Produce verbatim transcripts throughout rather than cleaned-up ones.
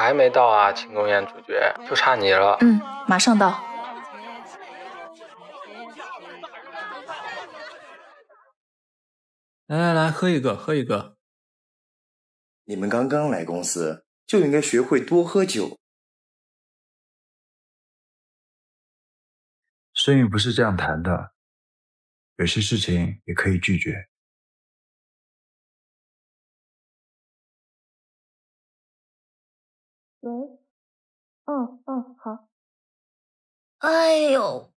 还没到啊，庆功宴主角就差你了。 嗯，马上到。 来来来，喝一个，喝一个。 你们刚刚来公司，就应该学会多喝酒。 生意不是这样谈的，有些事情也可以拒绝。 喂，嗯嗯，好。哎呦，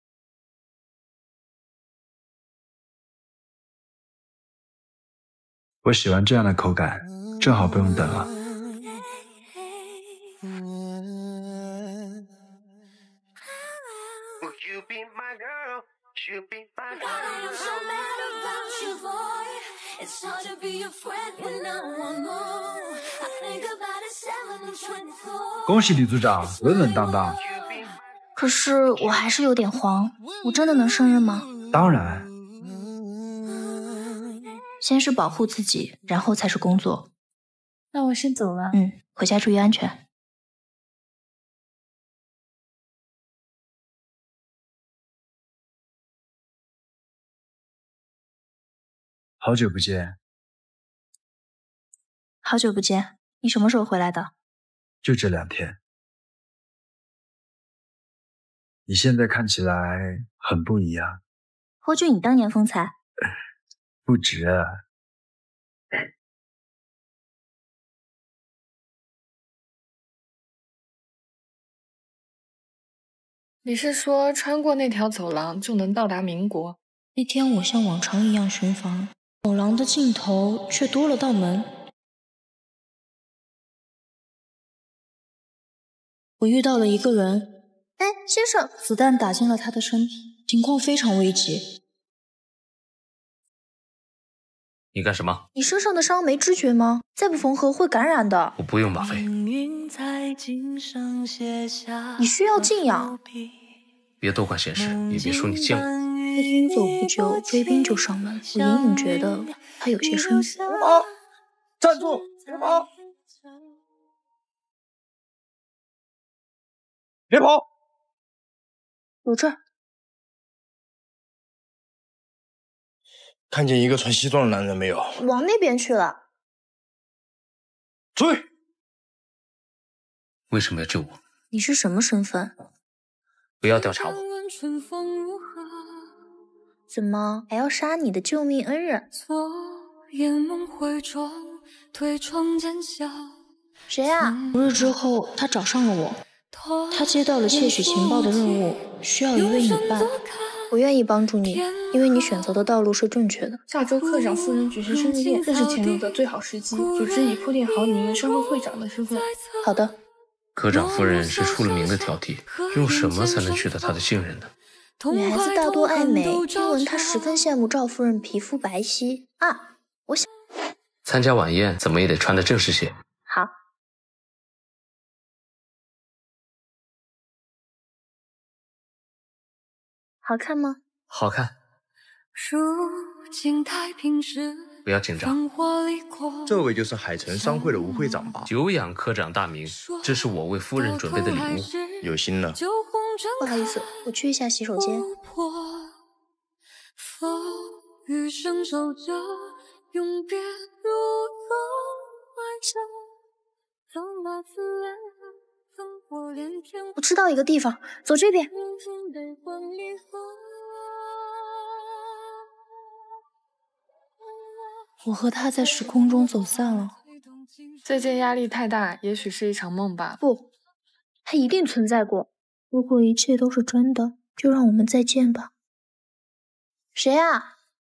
我喜欢这样的口感，正好不用等了。恭喜李组长，稳稳当当。 可是我还是有点慌，我真的能胜任吗？ 当然。 先是保护自己，然后才是工作。 那我先走了。 嗯，回家注意安全。 好久不见。 好久不见，你什么时候回来的？ 就这两天。你现在看起来很不一样。 霍俊，你当年风采不止啊。 你是说穿过那条走廊就能到达民国？ 那天我像往常一样巡房，走廊的尽头却多了道门。我遇到了一个人，哎，先生，子弹打进了他的身体，情况非常危急。 你干什么？ 你身上的伤没知觉吗？再不缝合会感染的。 我不用吗啡。 你需要静养。 别多管闲事，也别说你见过。 客厅走不久，追兵就上门，我隐隐觉得他有些生疏。 别跑！站住！别跑！别跑！ 我这儿。 看见一个穿西装的男人没有？ 往那边去了。 追！ 为什么要救我？ 你是什么身份？ 不要调查我。 怎么还要杀你的救命恩人？谁啊？五日之后，他找上了我。他接到了窃取情报的任务，需要一位女伴。我愿意帮助你，因为你选择的道路是正确的。 下周科长夫人举行生日宴，正是潜入的最好时机。组织已铺垫好你们商会会长的身份。 好的。 科长夫人是出了名的挑剔，用什么才能取得她的信任呢？ 女孩子大多爱美，听闻她十分羡慕赵夫人皮肤白皙啊。我想参加晚宴怎么也得穿得正式些。 好。好看吗？ 好看。不要紧张。 这位就是海城商会的吴会长吧？ 久仰科长大名，这是我为夫人准备的礼物。 有心了。 不好意思，我去一下洗手间。我知道一个地方，走这边。我和他在时空中走散了。 最近压力太大，也许是一场梦吧。 不，他一定存在过。如果一切都是真的，就让我们再见吧。谁啊？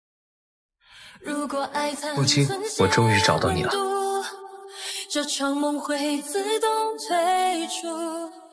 母亲，我终于找到你了。 这场梦会自动退出。